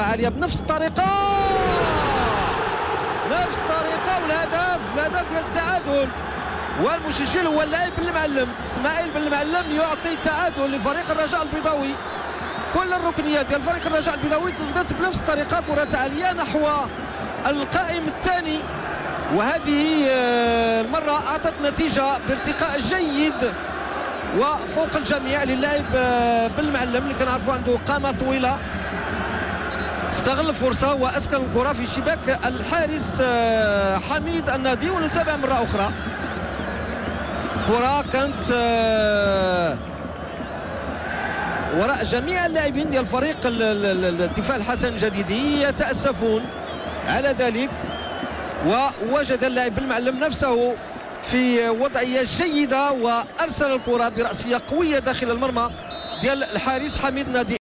عالية بنفس الطريقة والهدف ديال التعادل. والمسجل هو اللاعب بن المعلم اسماعيل بن المعلم يعطي التعادل لفريق الرجاء البيضاوي. كل الركنيات ديال فريق الرجاء البيضاوي بدات بنفس الطريقة، كرة عالية نحو القائم الثاني، وهذه المرة أعطت نتيجة بارتقاء جيد وفوق الجميع للاعب بن المعلم اللي كنعرفوا عنده قامة طويلة. استغل الفرصة وأسكن الكرة في شباك الحارس حميد النادي. ونتابع مرة أخرى، كرة كانت وراء جميع اللاعبين ديال فريق الدفاع الحسن الجديدي يتأسفون على ذلك، ووجد اللاعب بن المعلم نفسه في وضعية جيدة وأرسل الكرة برأسية قوية داخل المرمى ديال الحارس حميد النادي.